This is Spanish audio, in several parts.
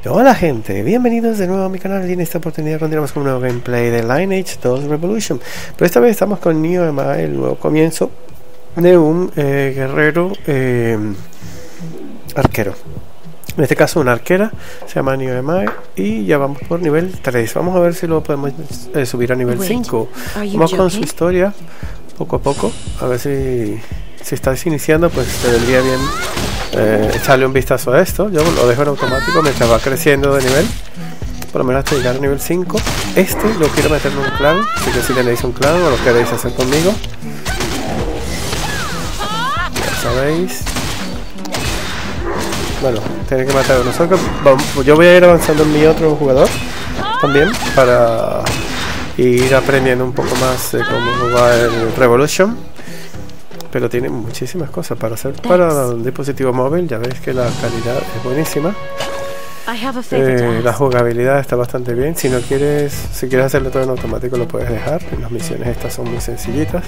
Hola gente, bienvenidos de nuevo a mi canal y en esta oportunidad continuamos con un nuevo gameplay de Lineage 2 Revolution. Pero esta vez estamos con Neo Emae, el nuevo comienzo de un guerrero arquero. En este caso una arquera, se llama Neo Emae y ya vamos por nivel 3. Vamos a ver si lo podemos subir a nivel 5. Vamos con su historia poco a poco, a ver si estás iniciando, pues te vendría bien echarle un vistazo a esto. Yo lo dejo en automático mientras va creciendo de nivel, por lo menos hasta llegar a nivel 5. Este lo quiero meter en un clan, así que si tenéis un clan o lo queréis hacer conmigo, ya sabéis. Bueno, tiene que matar a nosotros. Yo voy a ir avanzando en mi otro jugador también para ir aprendiendo un poco más de cómo jugar el Revolution. Pero tiene muchísimas cosas para hacer para un dispositivo móvil. Ya veis que la calidad es buenísima. La jugabilidad está bastante bien. Si quieres hacerlo todo en automático lo puedes dejar. Las misiones estas son muy sencillitas.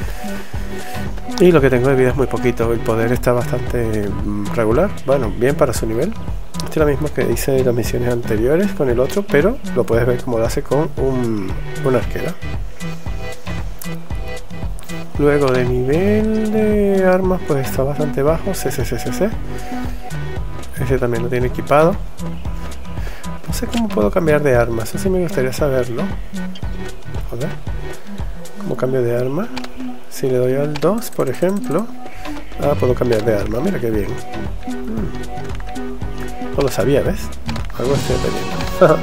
Y lo que tengo de vida es muy poquito. El poder está bastante regular. Bueno, bien para su nivel. Esto es lo mismo que hice en las misiones anteriores con el otro, pero lo puedes ver como lo hace con una arquera. Luego de nivel de armas pues está bastante bajo. CCCCC. Ese también lo tiene equipado. No sé cómo puedo cambiar de arma. Eso sí me gustaría saberlo. A ver. ¿Cómo cambio de arma? Si le doy al 2 por ejemplo. Puedo cambiar de arma. Mira qué bien. No lo sabía, ¿ves? Algo estoy aprendiendo.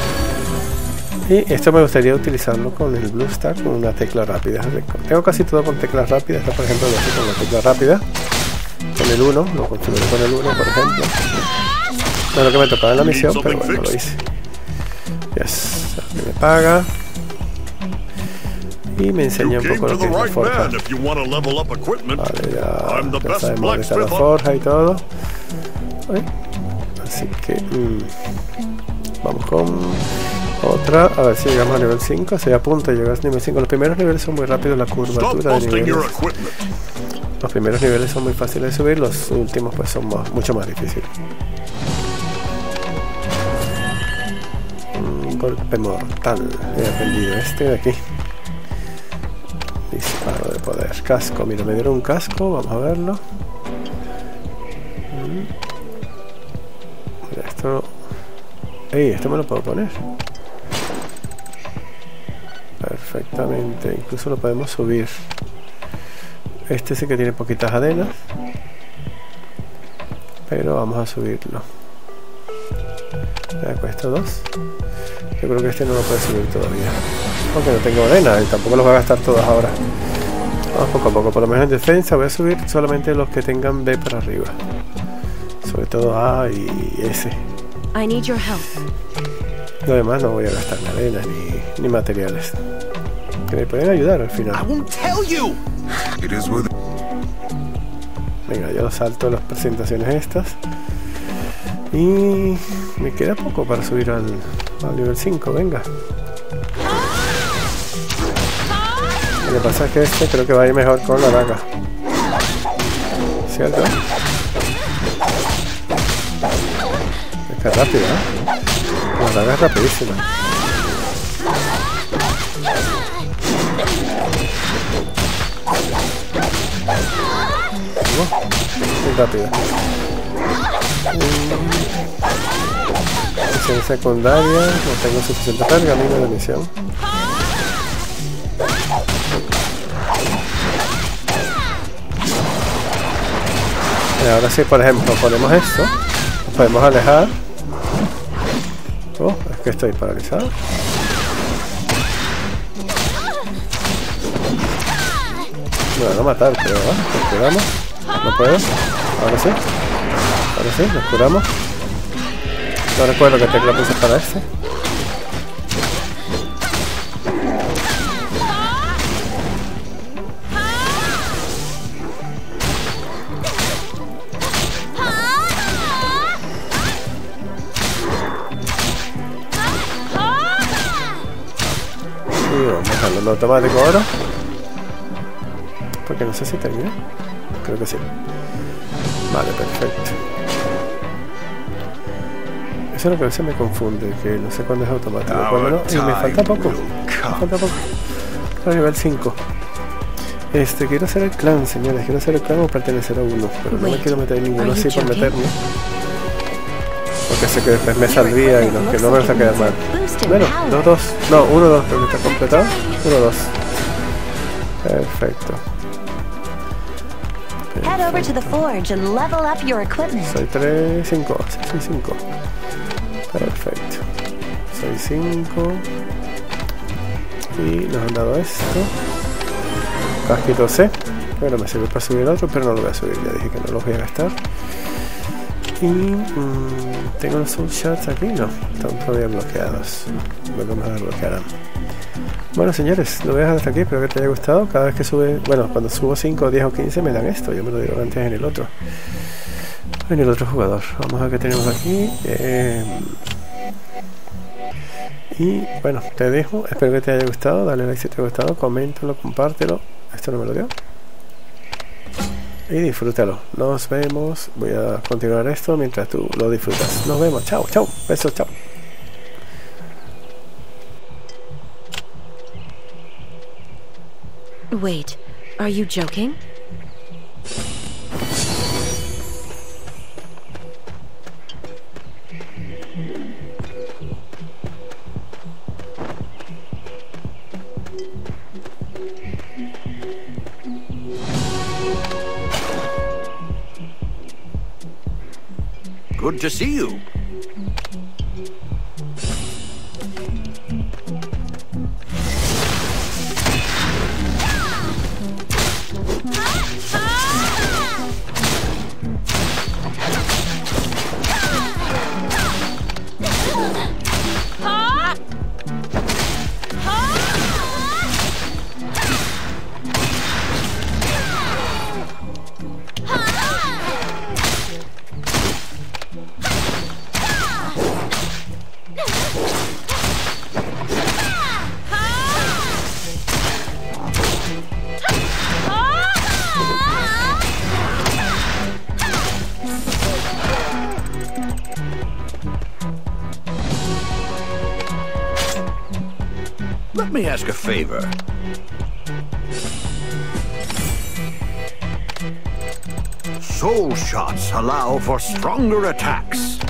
Y esto me gustaría utilizarlo con el Blue Star, con una tecla rápida. Tengo casi todo con teclas rápidas. Esta, por ejemplo, lo hice con la tecla rápida. Con el 1, lo configuré con el 1, por ejemplo. No es lo que me tocaba en la misión, pero bueno, lo hice. Yes, que me paga. Y me enseña un poco lo que es la forja. Vale, ya sabemos dónde está la forja y todo. Así que vamos con otra, a ver si llegamos a nivel 5. Se apunta a llegar a nivel 5. Los primeros niveles son muy rápidos, la curvatura de niveles. Los primeros niveles son muy fáciles de subir, los últimos pues son mucho más difíciles. Golpe mortal. He aprendido este de aquí. Disparo de poder. Casco, mira, me dieron un casco, vamos a verlo. Mira, esto... esto me lo puedo poner perfectamente, incluso lo podemos subir. Este sí que tiene poquitas adenas, pero vamos a subirlo. Me cuesta 2. Yo creo que este no lo puede subir todavía, aunque no tengo arena y tampoco los voy a gastar todas ahora. Vamos poco a poco. Por lo menos en defensa voy a subir solamente los que tengan B para arriba, sobre todo A y S. Lo demás no voy a gastar ni arena ni materiales que me pueden ayudar al final. Venga, yo salto las presentaciones estas y me queda poco para subir al nivel 5. Venga. Lo que pasa es que este creo que va a ir mejor con la daga, ¿cierto? Es que es rápido, ¿eh? La daga es rapidísima. Muy rápida. Misión secundaria, no tengo suficiente carga, mira la misión. Y ahora sí, por ejemplo, ponemos esto, nos podemos alejar. Es que estoy paralizado. Me van a matar, pero nos curamos. No puedo. Ahora sí. Ahora sí, nos curamos. No recuerdo qué tecla puse para este. Y vamos a dejarlo en automático ahora. Porque no sé si termina. Creo que sí. Vale, perfecto. Eso es lo que a veces me confunde, que no sé cuándo es automático, cuándo no. Y me falta poco. Me falta poco. Estoy a nivel 5. Quiero hacer el clan, señores. Quiero hacer el clan o pertenecer a uno. Pero no me quiero meter en ninguno así por meterme. Porque sé que después me saldría y no, que no me vas a quedar mal. Bueno, 2-2. No, 1-2, pero está completado. 1-2. Perfecto. Head over to the forge and level up your equipment. Soy 3, 5. Soy 5. Perfecto. Soy 5. Y nos han dado esto. Casquito C. Bueno, me sirve para subir el otro, pero no lo voy a subir. Ya dije que no los voy a gastar. Y tengo los soul shots aquí. No, están todavía bloqueados. Volvemos a desbloquear. Bueno, señores, lo voy a dejar hasta aquí. Espero que te haya gustado. Cada vez que sube, bueno, cuando subo 5, 10 o 15 me dan esto. Yo me lo digo antes en el otro. En el otro jugador. Vamos a ver qué tenemos aquí. Y bueno, te dejo. Espero que te haya gustado. Dale like si te ha gustado. Coméntalo, compártelo. Esto no me lo dio. Y disfrútalo. Nos vemos. Voy a continuar esto mientras tú lo disfrutas. Nos vemos. Chao, chao. Besos, chao. Wait, are you joking? Good to see you. Let me ask a favor. Soul shots allow for stronger attacks.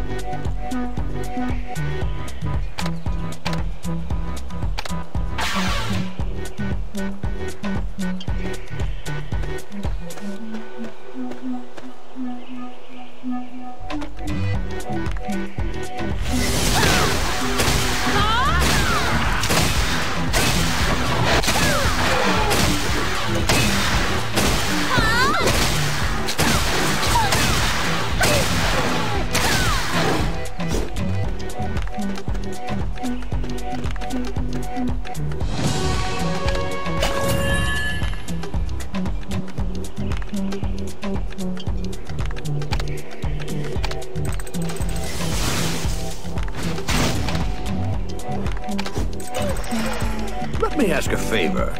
Let me ask a favor.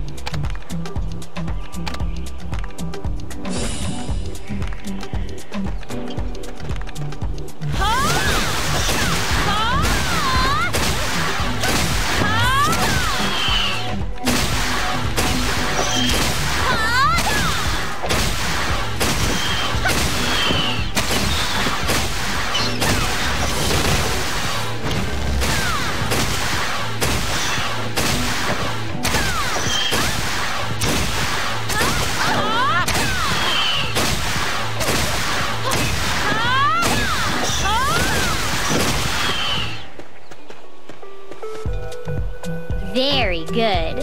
Very good.